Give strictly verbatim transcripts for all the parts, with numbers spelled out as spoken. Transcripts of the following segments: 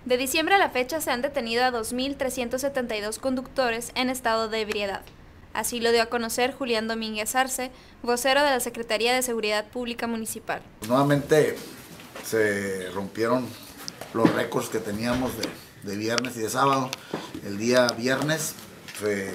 De diciembre a la fecha se han detenido a dos mil trescientos setenta y dos conductores en estado de ebriedad. Así lo dio a conocer Julián Domínguez Arce, vocero de la Secretaría de Seguridad Pública Municipal. Nuevamente se rompieron los récords que teníamos de, de viernes y de sábado. El día viernes fue,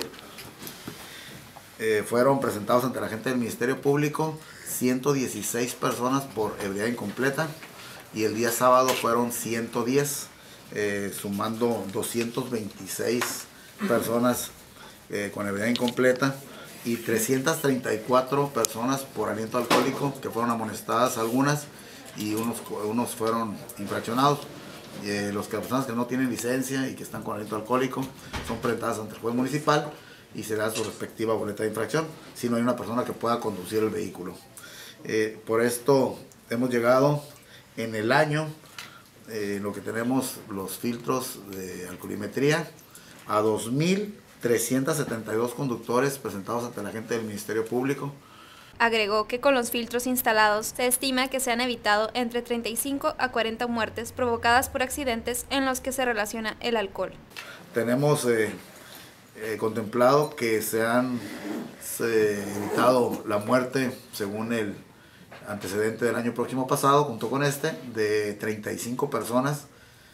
eh, fueron presentados ante la gente del Ministerio Público ciento dieciséis personas por ebriedad incompleta y el día sábado fueron ciento diez, eh, sumando doscientas veintiséis personas eh, con ebriedad incompleta y trescientas treinta y cuatro personas por aliento alcohólico, que fueron amonestadas algunas y unos, unos fueron infraccionados. Eh, los que, las personas que no tienen licencia y que están con aliento alcohólico son presentadas ante el juez municipal y se da su respectiva boleta de infracción si no hay una persona que pueda conducir el vehículo. Eh, por esto hemos llegado en el año, eh, lo que tenemos los filtros de alcoholimetría, a dos mil trescientos setenta y dos conductores presentados ante la gente del Ministerio Público. Agregó que con los filtros instalados se estima que se han evitado entre treinta y cinco a cuarenta muertes provocadas por accidentes en los que se relaciona el alcohol. Tenemos eh, eh, contemplado que se han se, evitado la muerte, según el antecedente del año próximo pasado, junto con este, de treinta y cinco personas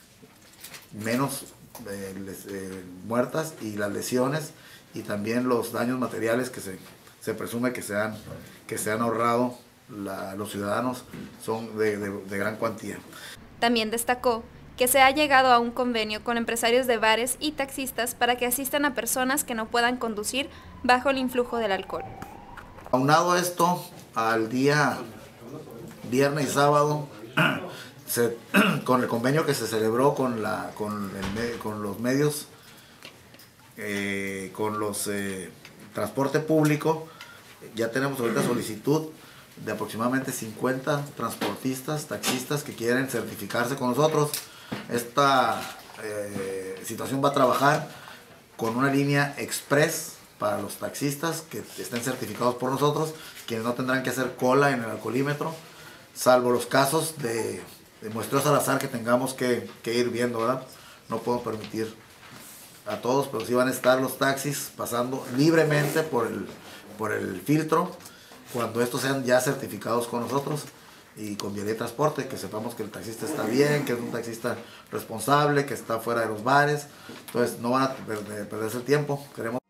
menos eh, les, eh, muertas, y las lesiones y también los daños materiales que se, se presume que se han, que se han ahorrado la, los ciudadanos son de, de, de gran cuantía. También destacó que se ha llegado a un convenio con empresarios de bares y taxistas para que asistan a personas que no puedan conducir bajo el influjo del alcohol. Aunado esto, al día viernes y sábado, se, con el convenio que se celebró con, la, con, el, con los medios, eh, con los eh, transporte público, ya tenemos ahorita solicitud de aproximadamente cincuenta transportistas, taxistas que quieren certificarse con nosotros. Esta eh, situación va a trabajar con una línea express para los taxistas que estén certificados por nosotros, quienes no tendrán que hacer cola en el alcoholímetro, salvo los casos de, de muestreos al azar que tengamos que, que ir viendo, ¿verdad? No podemos permitir a todos, pero sí van a estar los taxis pasando libremente por el, por el filtro cuando estos sean ya certificados con nosotros y con Vía de Transporte, que sepamos que el taxista está bien, que es un taxista responsable, que está fuera de los bares. Entonces no van a perderse el tiempo. Queremos